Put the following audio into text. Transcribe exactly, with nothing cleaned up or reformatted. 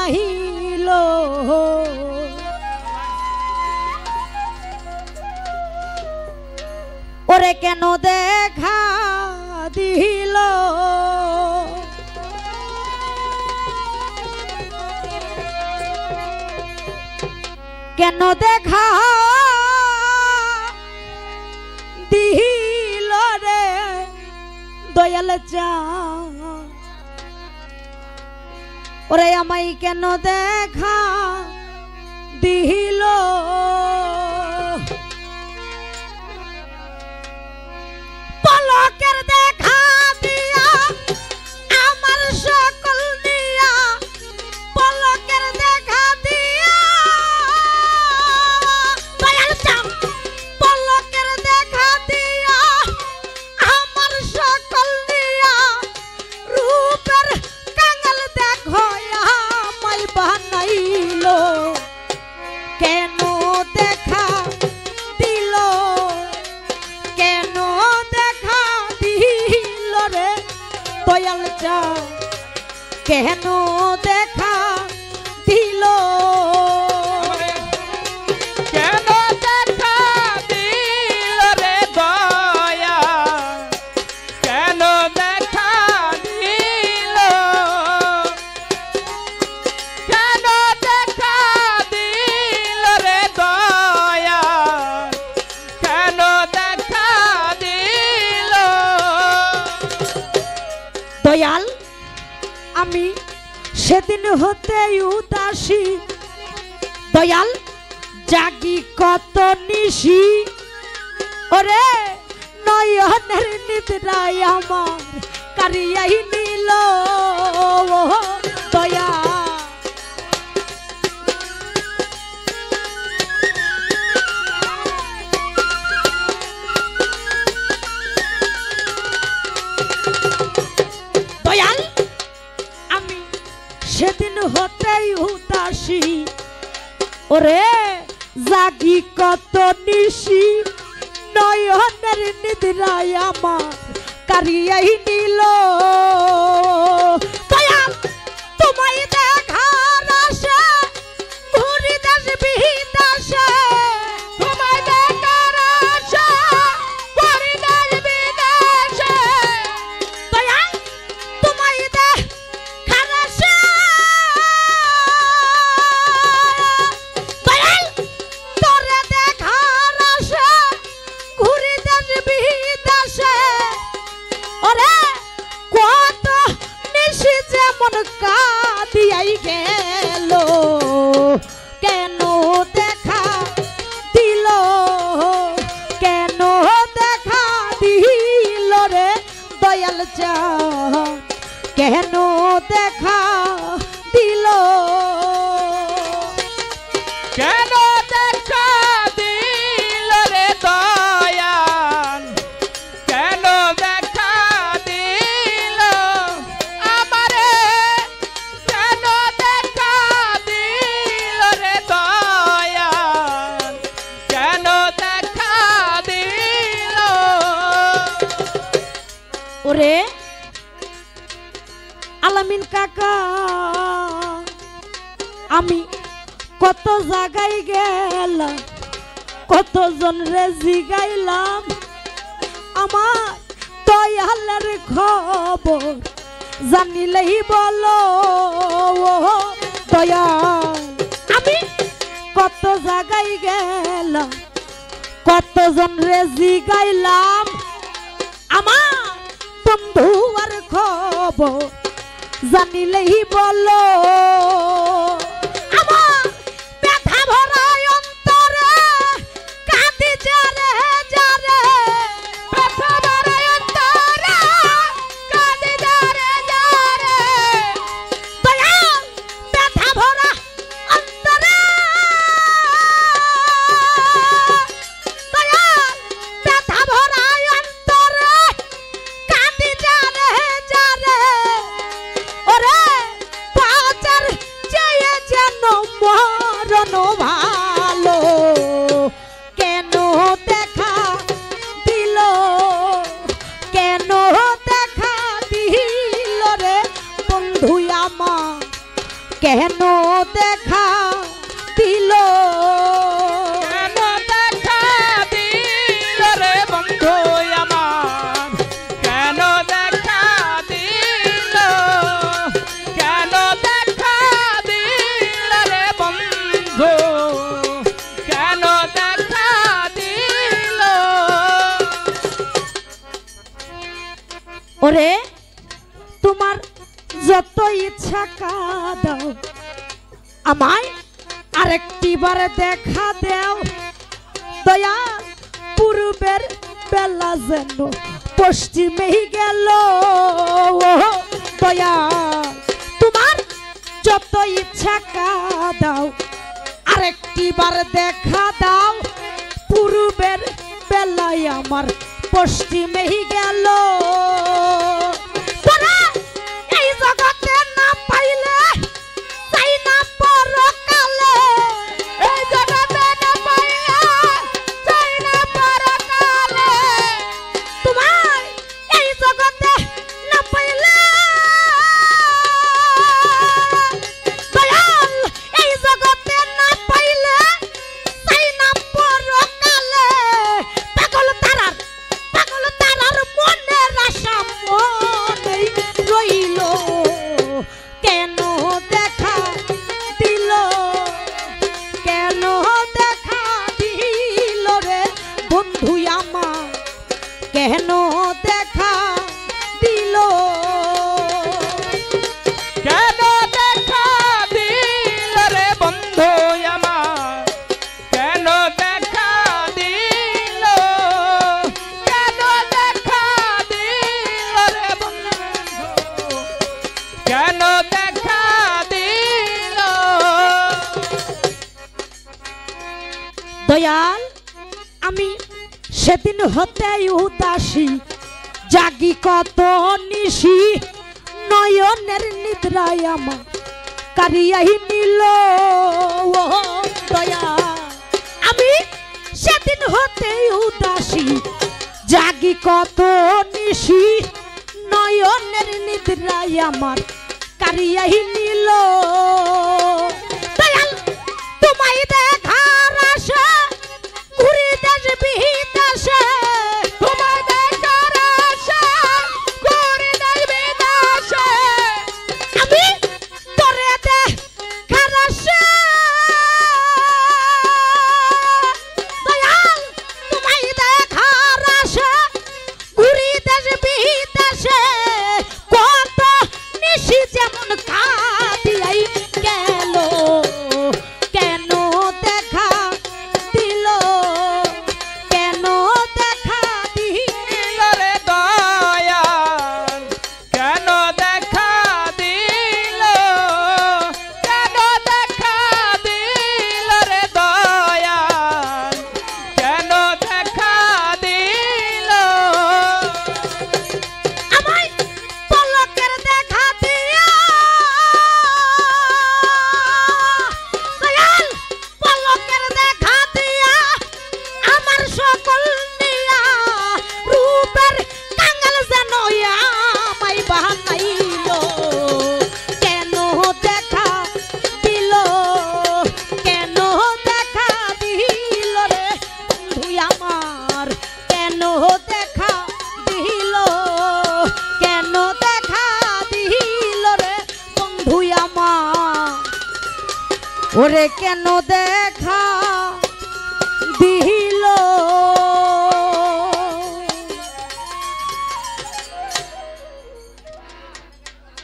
বানাইল ওরে কেন দেখা দিল কেন দেখা দিল রে দয়াল চাঁদ ওরে আমায় কেন দেখা দিল পলকের দেখা দিয়া আমার সকল নিয়া পলকের দেখা দিয়া দয়াল চাঁদ পলকের দেখা দিয়া আমার সকল নিয়া রূপের কাঙাল দেখো আমায় বানাইল কেন দেখা দিল কেন দেখা দিল রে দয়াল চাঁদ কেন দেখা দিল কেন দেখা দিল রে দয়া কেন দেখা দিল কেন দেখা দিল রে দয়া কেন দেখা দিল দয়াল আমি সেদিন হতে উদাসী দয়াল জাগি কত নিশি ওরে নয়নের নিদ্রায় আমার কারিয়াই নিল দয়া দয়াল আমি সেদিন হতেই উদাসী ওরে জাগি কত নিশি নয়নের নিদ্রায় আমার কারিয়াই নিল দয়াল তোমায় দেখার আশা ঘুরি দেশ বিদেশে তোমায় দেখার আশা ঘুরি দেশ বিদেশে দয়াল তোমায় দেখার আশা দয়াল তোরে দেখার আশা ঘুরি দেশ বিদেশে ওরে কত নিশি যেমন কাঁদিয়াই গেল কেন দেখা দিল কেন দেখা দিল রে দয়াল চাঁদ কেন দেখা দিল কেন দেখা দিল রে দয়াল কেন দেখা দিল আমারে কেন দেখা দিল রে দয়াল কেন দেখা দিল ওরে আলামিন কাকা আমি কত জায়গায় গেলাম কতজন রে জিগাইলাম আমার দয়ালের খবর জানিলেই বলো দয়াল আমি কত জায়গায় গেলাম কতজন রে জিগাইলাম আমার বন্ধু আর খবর জানিলেই বলো আমার ব্যথা ভরা অন্তরে কাঁদি যারে যারে ব্যথা ভরা অন্তরে কাঁদি যারে যারে দয়াল ব্যথা ভরা অন্তরে দয়াল ব্যথা ভরা অন্তরে কাঁদি যারে যারে ওরে পাচার চেয়ে কেন দেখা দিল কেন দেখা দিল রে বন্ধু আমার কেন দেখা দিল কেন দেখা দিল রে বন্ধু কেন দেখা দিল ওরে তোমার যত ইচ্ছা কাঁদাও আমায় আরেকটি বার দেখা দাও দয়া পূর্বের বেলা যেন পশ্চিমেই গেল দয়া তোমার যত ইচ্ছা কাঁদাও আরেকটি বার দেখা দাও পূর্বের বেলায় আমার পশ্চিমেই গেল তোরা এই জগতে না পাইলে চাই না পরকালে এই জগতে না পাইলে চাই না পরকালে তোমার এই জগতে না পাইলে দয়াল এই জগতে না পাইলে চাই না পরকালে পাগল তারার পাগল তারার মনের আশা মনেই রইল কেন দেখা দিল কেন দেখা দিল রে বন্ধু আমার কেন দেখা দিল কেন দেখা দিল রে বন্ধু আমার কেন দেখা দিল কেন দেখা দিল রে বন্ধু কেন দেখা দিল দয়াল আমি সেদিন হতে উদাসী জাগি কত নিশি নয়নের নিদ্রায় আমার কারিয়াই নিল ও দয়া আমি সেদিন হতে উদাসী জাগি কত নিশি নয়নের নিদ্রায় আমার কারিয়াই নিল দয়াল তোমায় দেখার আশা ঘুরি দেশ বিদেশে তোমায় দেখার আশা করি নাই বিদেশে আমি তোরে দেখার আশা দয়াল তোমায় দেখার আশা ঘুরি দেশ বিদেশে কত নিশি যেমন কাঁদিয়াই গেল কেন দেখা দিল কেন দেখা দিল রে দয়াল কেন দেখা দিল কেন দেখা দিল রে দয়াল কেন দেখা দিল আমায় পলকের দেখা দিয়া দয়াল পলকের দেখা দিয়া আমার সকল নিয়া রূপের কাঙ্গাল যেন আমায় বানাইল কেন দেখা দিল কেন দেখা দিল রে বন্ধু আমার কেন দেখা দিল কেন দেখা দিল রে বন্ধু আমার ওরে কেন দেখা